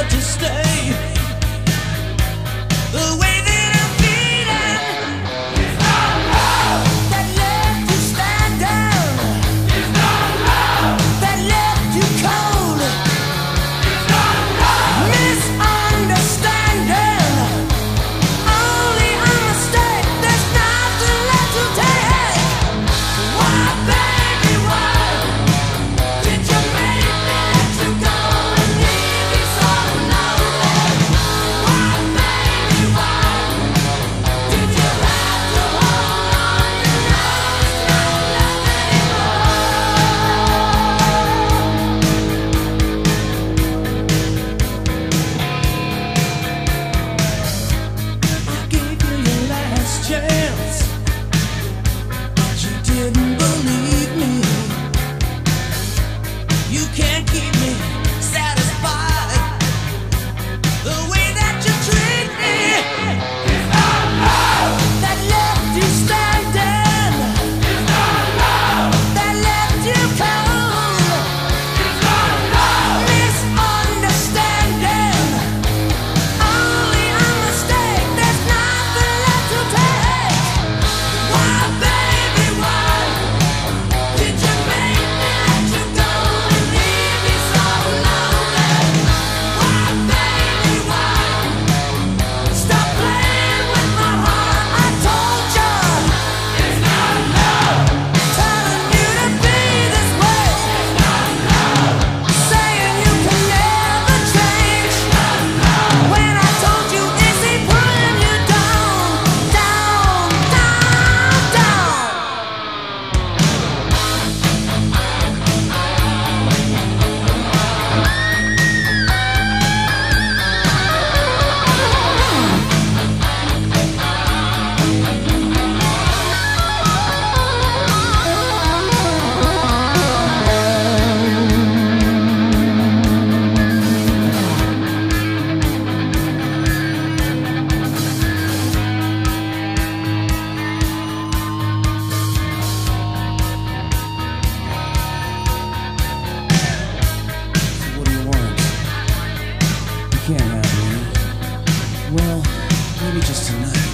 to stay. The way that I'm feeling is not love. That left you standing is not love. That left you cold is not love. Misunderstanding, only a mistake. There's nothing left to take. Why, baby, why did you make me let you go and leave me so lonely? Why, baby, why did you have to hold on? You know it's not love anymore. I gave you your last chance, but you didn't believe me. You can't keep me satisfied. The way that you treat me is not love. That left you standing is not love. That left you cold is not love. Misunderstanding, only a mistake. There's nothing left to take. Why, baby, why did you make me let you go and leave me so lonely? Why, baby, why stop playing with my heart? I told you it's not love. Telling you to be this way is not love. Saying you can never change is not love. When I told you, is he pulling you down, down, down, down? What do you want? You can't have me. Well, maybe just tonight.